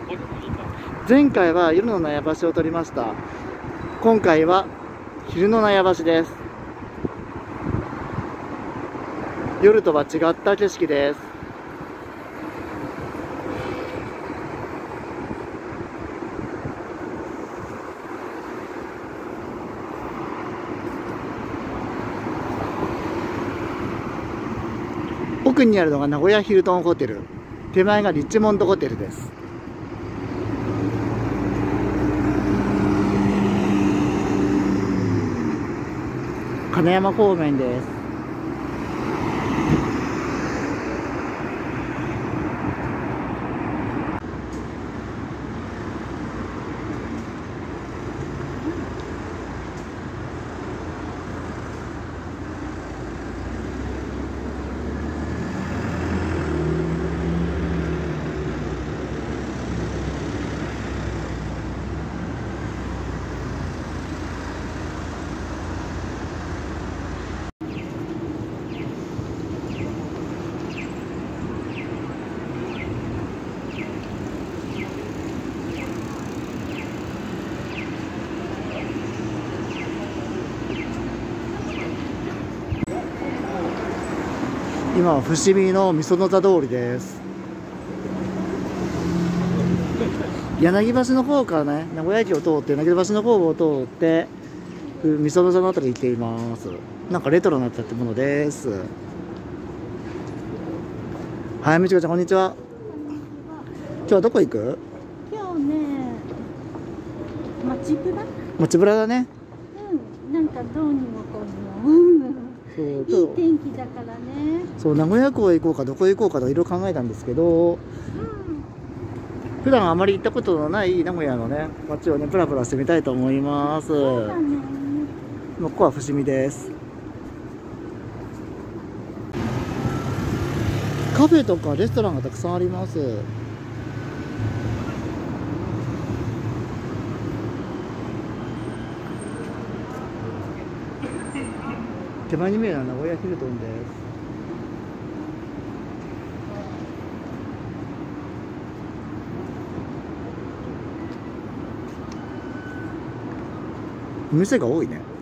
前回は夜の納屋橋を撮りました。今回は昼の納屋橋です。夜とは違った景色です。奥にあるのが名古屋ヒルトンホテル、手前がリッチモンドホテルです。金山方面です。今は伏見の御園座通りです。柳橋の方からね、名古屋駅を通って柳橋の方を通って御園座のあたりに行っています。なんかレトロな建物です。はい、みちこちゃんこんにちは。今日はどこ行く？ 今日ね、 街ぶらだね。 なんかどうにもこうにもいい天気だからね。 そう、名古屋港へ行こうかどこへ行こうかといろいろ考えたんですけど、普段あまり行ったことのない名古屋のね街をねプラプラしてみたいと思います。 そうだね。 ここは伏見です。カフェとかレストランがたくさんあります。手前に見えるのは名古屋ヒルトンです。店が多いね。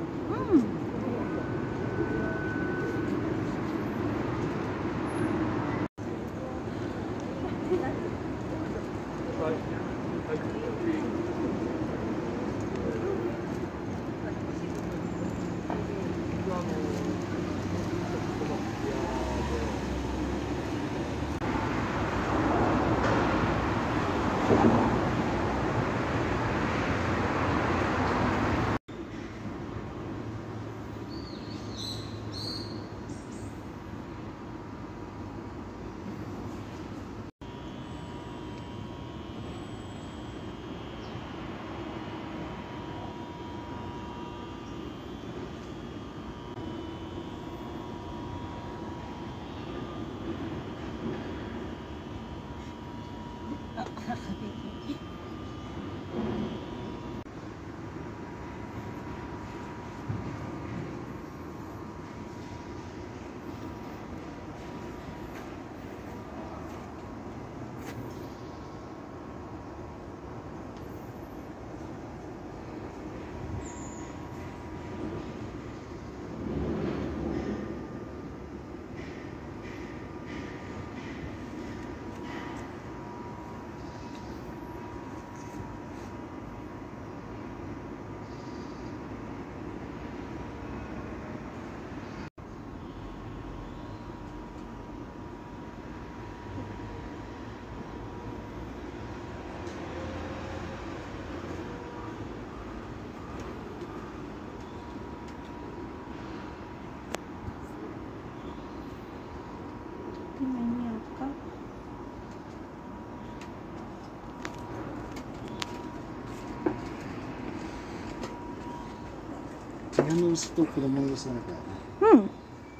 親の牛と子供の牛の中だね。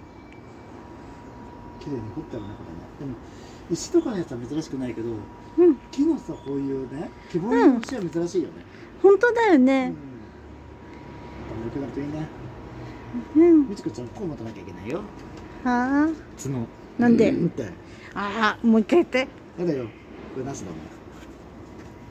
綺麗に彫ってある中だね。でも石とかのやつは珍しくないけど、木のさこういうね木彫りの牛は珍しいよね。 本当だよね。 良くなるといいね。みちこちゃんこう持たなきゃいけないよ。 はあ。 角。 なんで？ って。 ああ、もう一回言って。 やだよ。これなしだもん。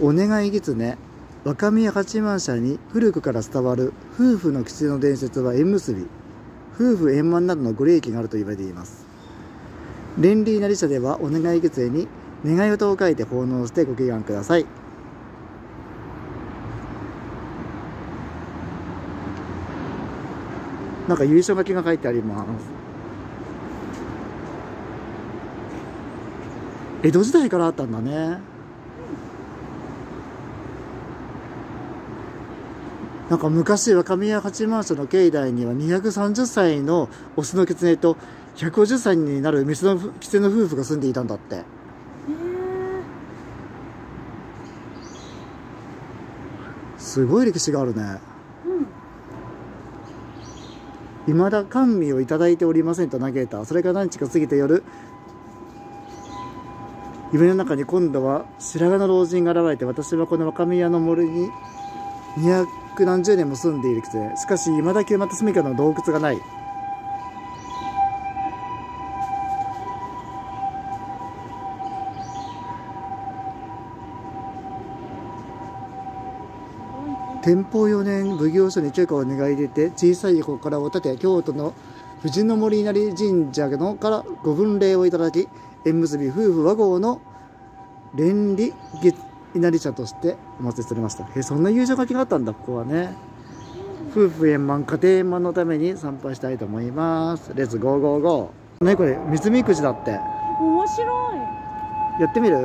お願い狐、若宮八幡社に古くから伝わる夫婦の吉の伝説は縁結び、夫婦円満などのご利益があると言われています。蓮理稲荷社ではお願い狐に願い事を書いて奉納してご祈願ください。なんか優勝書きが書いてあります。江戸時代からあったんだね。なんか昔若宮八幡社の境内には230歳のオスの狐と150歳になるメスの狐の夫婦が住んでいたんだって。すごい歴史があるね。未だ甘味をいただいておりませんと嘆いた。それが何日か過ぎて夜、夢の中に今度は白髪の老人が現れて、私はこの若宮の森に200何十年も住んでいる狐。しかし未だ決まった住処の洞窟がない。天保4年奉行所に許可を願い出て、小さい祠を建て、京都の藤の森稲荷神社のからご分霊をいただき、縁結び夫婦和合の蓮理稲荷社としてお祭りされました。そんな優勝書きがあったんだ、ここはね。夫婦円満、家庭円満のために参拝したいと思います。レッツゴーゴーゴー。ね、これ三つくじだって。 面白い。 やってみる？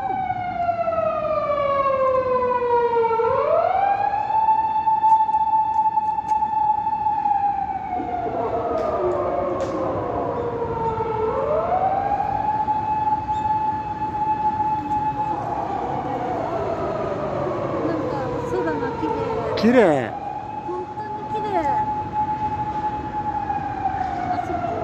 綺麗。 本当に綺麗。あそこ。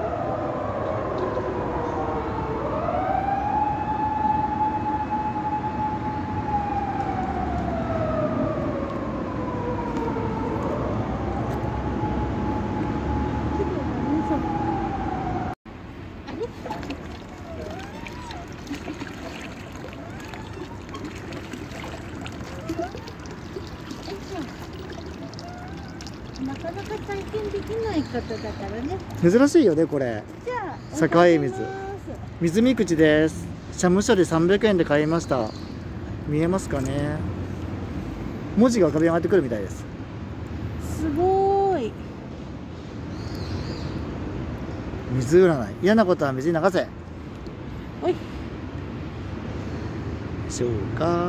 綺麗だね、そこ。あれ？なかなか体験できない方だからね。 珍しいよね、これ。 じゃあ、 境水。水見口です。社務所で300円で買いました。見えますかね。文字が浮かび上がってくるみたいです。 すごい。 水占い。嫌なことは水に流せ。 おい。 でしょうか。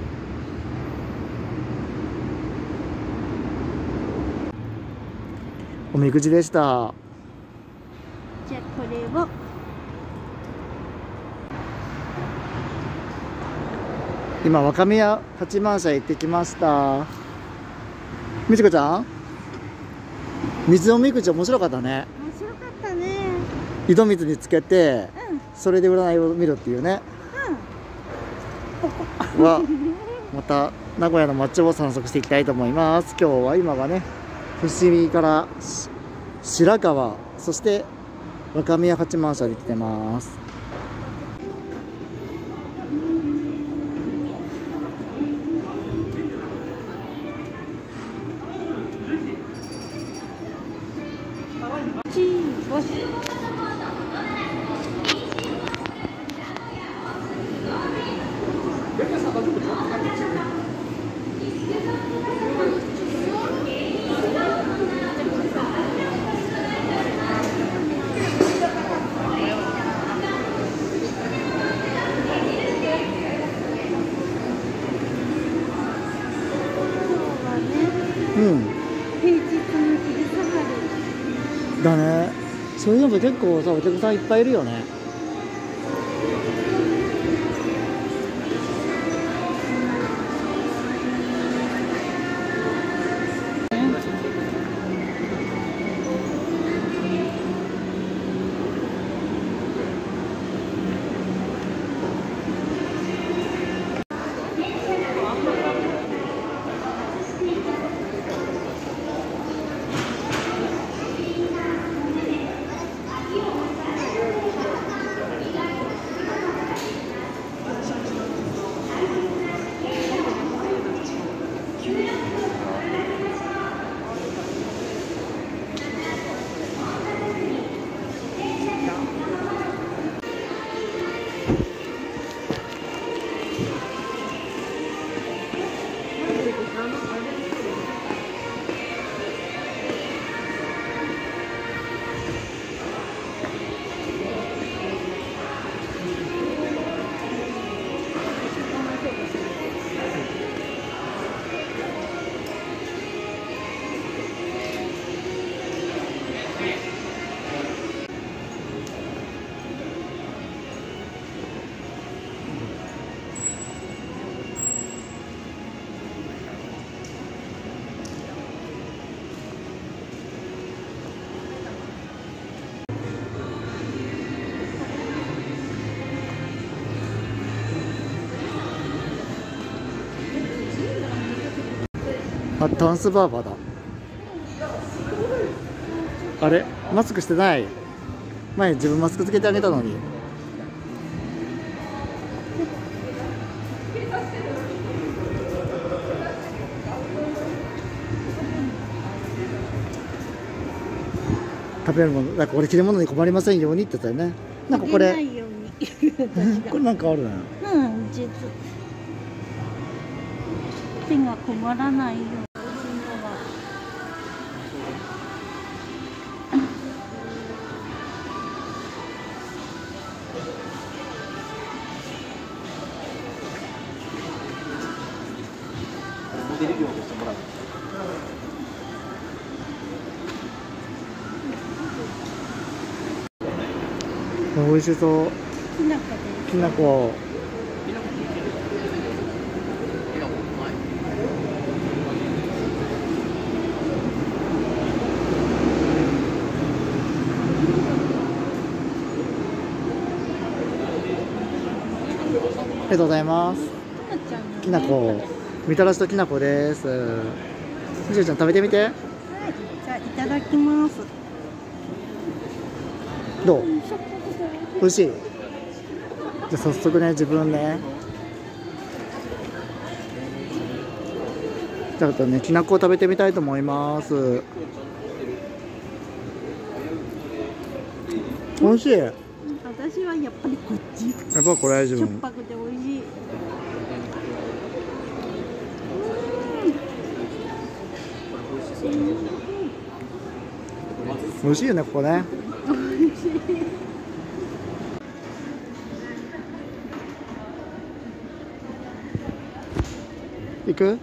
おみくじでした。 じゃあこれを今若宮八幡社へ行ってきました。みちこちゃん、水おみくじ面白かったね。 面白かったね。 井戸水につけて、 うん、 それで占いを見るっていうね。はまた名古屋の街を散策していきたいと思います。今日は今がね、伏見から白川、そして若宮八幡社に来てます。うん。 平日の昼下がり。 だね。そういうのも結構さ、お客さんいっぱいいるよね。 あ、タンスバーバーだ。あれマスクしてない。前自分マスクつけてあげたのに。食べるもの、なんか俺着るものに困りませんようにって言ったよね。なんかこれないようにこれなんかあるな。 実手が困らないように。 モデル業をしてもらう。 美味しそう。 きなこです。 きなこ。ありがとうございます。きなこ、みたらしときなこです。みちゅちゃん食べてみて。 はい、じゃあいただきます。 どう？美味しい。じゃあ早速ね、自分ね。じゃあね、きなこを食べてみたいと思います。美味しい。 私はやっぱりこっち。 やっぱこれ自分。 しょっぱくて美味しい。 美味しいよね、ここね。行く？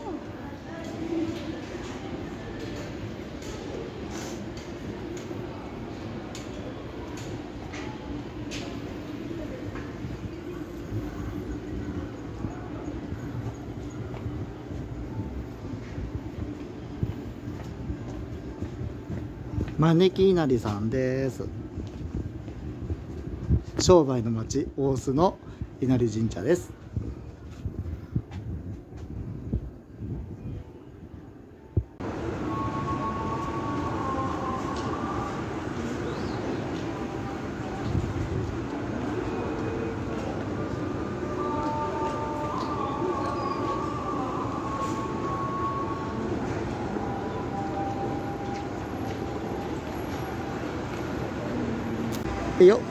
招き稲荷さんです。商売の町大須の稲荷神社です。いいよ。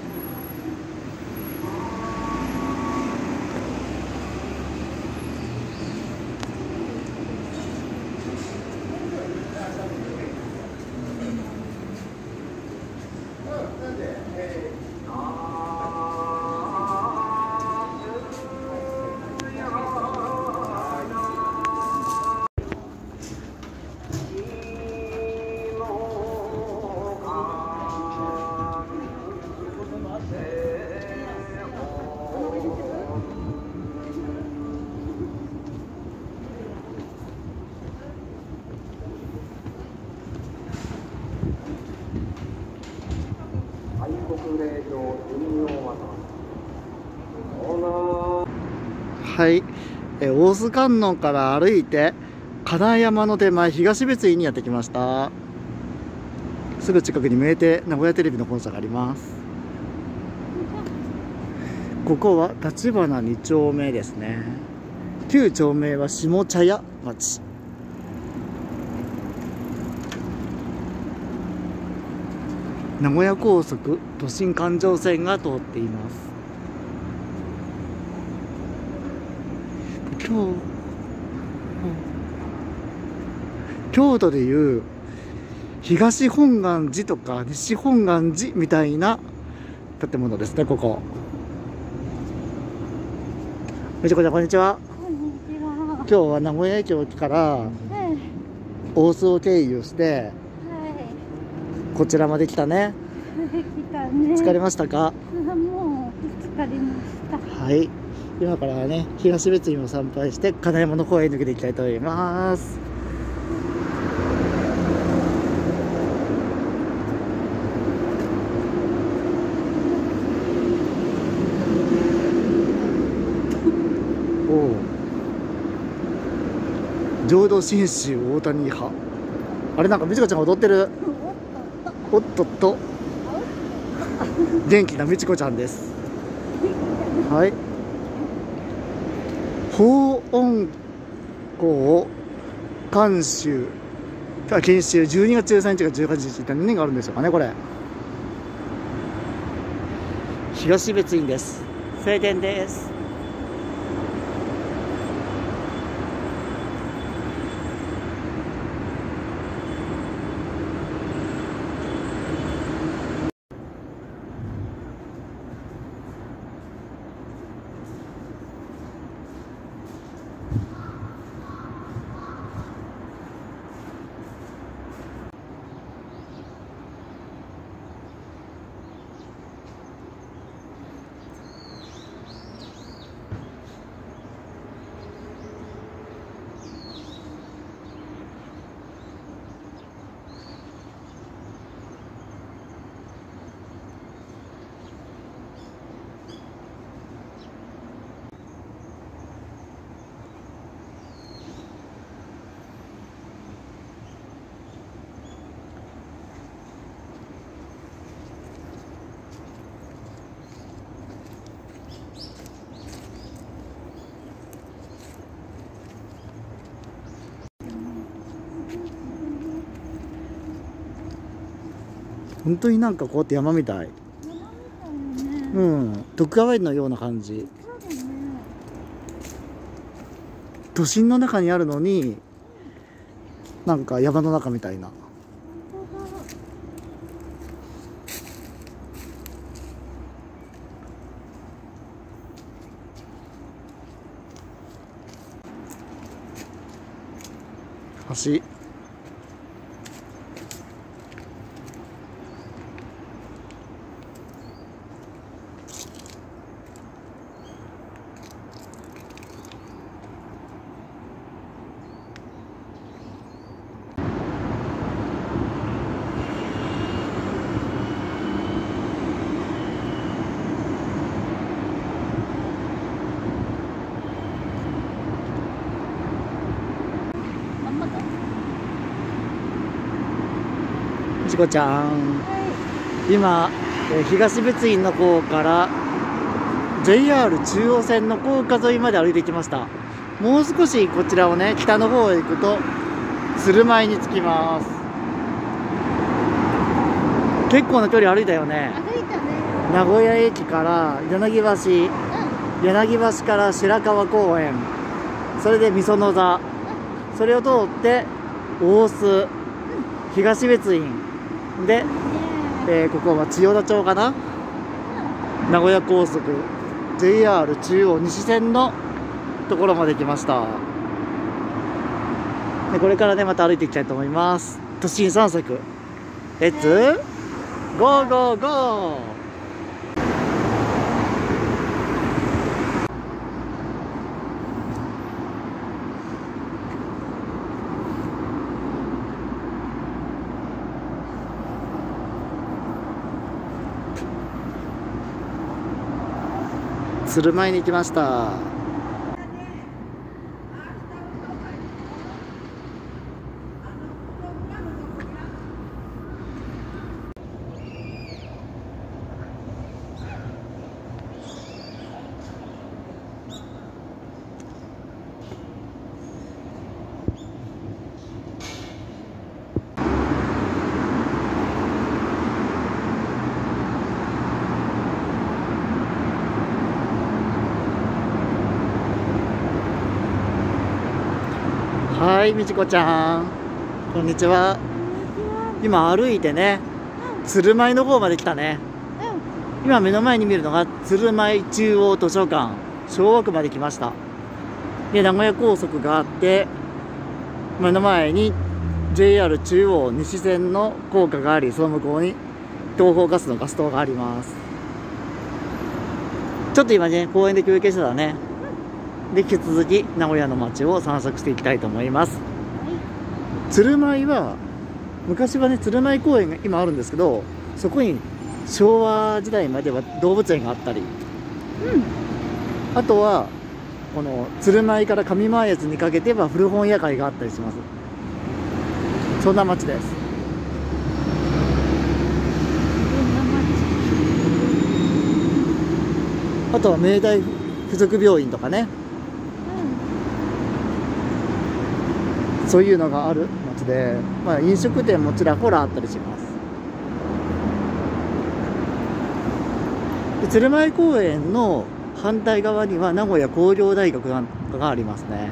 はい、大須観音から歩いて金山の手前東別院にやってきました。すぐ近くに名店名古屋テレビの本社があります。ここは立花2丁目ですね。旧町名は下茶屋町。名古屋高速都心環状線が通っています。京都でいう東本願寺とか西本願寺みたいな建物ですね、ここ。みちこちゃん、こんにちは。 こんにちは。 今日は名古屋駅から大須を経由してこちらまで来たね。 来たね。 疲れましたか？ もう疲れました。 はい、今からはね、東別院を参拝して金山の方へ抜けていきたいと思います。おお、 浄土真宗大谷派。あれ、なんかみちこちゃんが踊ってる。おっとっと。元気なみちこちゃんです。はい。法音校監修研修12月13日から18日って何があるんでしょうかね、これ。東別院です。晴天です。本当になんかこうやって山みたい。うん、徳川園のような感じ。都心の中にあるのになんか山の中みたいな。橋。みちこちゃん、今東別院の方から JR 中央線の高架沿いまで歩いてきました。もう少しこちらをね、北の方へ行くと鶴舞に着きます。結構な距離歩いたよね。 歩いたね。 名古屋駅から柳橋、柳橋から白川公園、それで御園座、それを通って大須、東別院で、ここは千代田町かな、名古屋高速 JR 中央西線のところまで来ました。でこれからね、また歩いていきたいと思います。都心散策、レッツゴーゴーゴー。鶴舞に行きました。はい、みちこちゃん、こんにちは。今歩いてね、鶴舞の方まで来たね。今目の前に見るのが鶴舞中央図書館、昭和区まで来ました。で、名古屋高速があって、目の前に JR 中央西線の高架があり、その向こうに東邦ガスのガス灯があります。ちょっと今ね、公園で休憩してたね。で、引き続き名古屋の街を散策していきたいと思います。鶴舞は、昔はね、鶴舞公園が今あるんですけど、そこに昭和時代までは動物園があったり、あとはこの鶴舞から上前津にかけては古本屋会があったりします。そんな町です。あとは明大附属病院とかね、そういうのがある町で、まあ、飲食店もちらほらあったりします。で鶴舞公園の反対側には名古屋工業大学がありますね。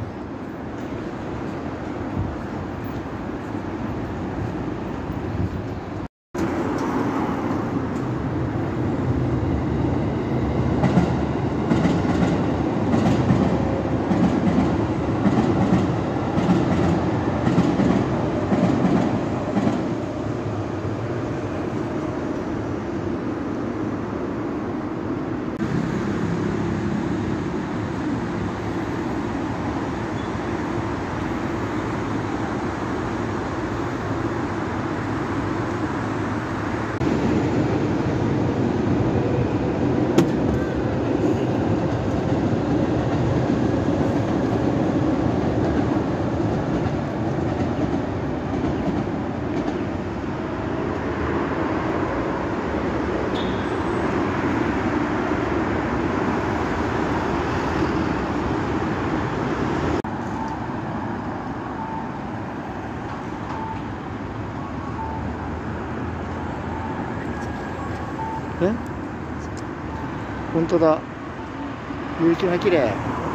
え、本当だ、夕日が綺麗。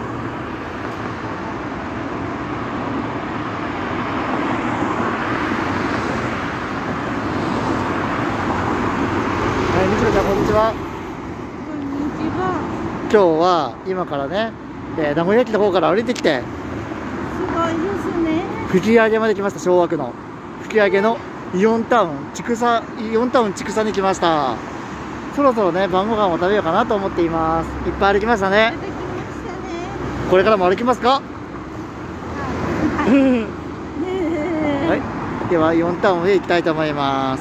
はい、みちこちゃんこんにちは。 こんにちは。 今日は今からね、名古屋駅の方から歩いてきて、 すごいですね。 吹上まで来ました。昭和区の吹上のイオンタウン千草に来ました。そろそろね、晩ご飯を食べようかなと思っています。いっぱい歩きましたね。 出てきましたね。 これからも歩きますか？ はい。 はい。ではイオンタウンへ行きたいと思います。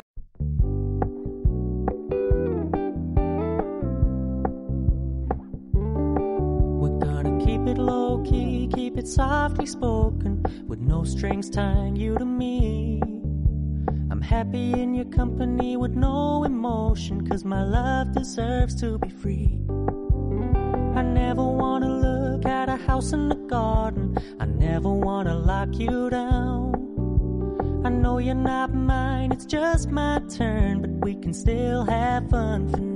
We're gonna keep it low key, keep it softly spoken, with no strings tying you to me. I'm happy in your company with no emotion, 'cause my love deserves to be free. I never wanna look at a house in the garden, I never wanna lock you down. I know you're not mine, it's just my turn, but we can still have fun for